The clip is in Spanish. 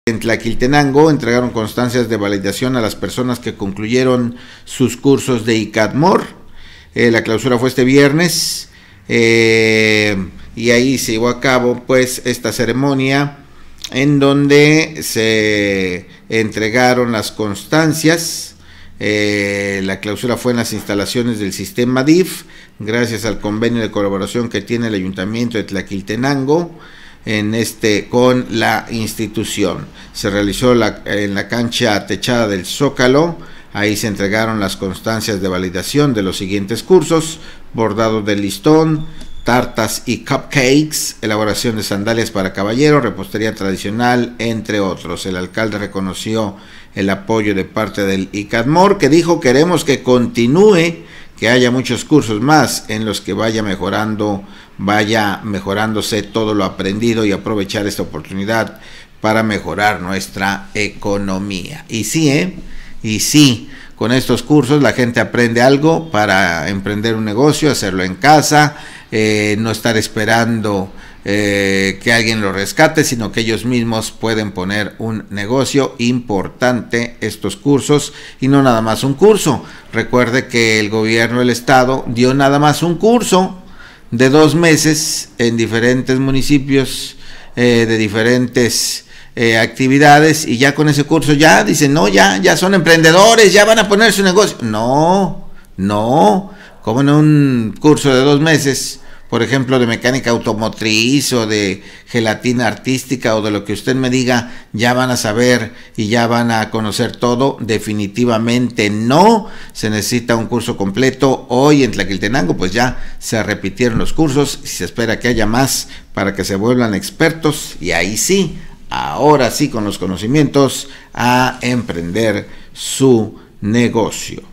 En Tlaquiltenango entregaron constancias de validación a las personas que concluyeron sus cursos de ICADMOR. La clausura fue este viernes y ahí se llevó a cabo pues esta ceremonia en donde se entregaron las constancias. La clausura fue en las instalaciones del sistema DIF, gracias al convenio de colaboración que tiene el Ayuntamiento de Tlaquiltenango con la institución. Se realizó en la cancha techada del Zócalo. Ahí se entregaron las constancias de validación de los siguientes cursos: bordado de listón, tartas y cupcakes, elaboración de sandalias para caballeros, repostería tradicional, entre otros. El alcalde reconoció el apoyo de parte del ICADMOR, que dijo: queremos que continúe, que haya muchos cursos más en los que vaya mejorándose todo lo aprendido y aprovechar esta oportunidad para mejorar nuestra economía. Y sí, con estos cursos la gente aprende algo para emprender un negocio, hacerlo en casa, no estar esperando que alguien lo rescate, sino que ellos mismos pueden poner un negocio. Importante estos cursos, y no nada más un curso. Recuerde que el gobierno del estado dio nada más un curso de 2 meses en diferentes municipios, de diferentes actividades, y ya con ese curso ya dicen: no, ya son emprendedores, ya van a poner su negocio. No, como en un curso de 2 meses, por ejemplo, de mecánica automotriz o de gelatina artística o de lo que usted me diga, ya van a saber y ya van a conocer todo. Definitivamente no, se necesita un curso completo. Hoy en Tlaquiltenango pues ya se repitieron los cursos y se espera que haya más para que se vuelvan expertos, y ahí sí, ahora sí, con los conocimientos, a emprender su negocio.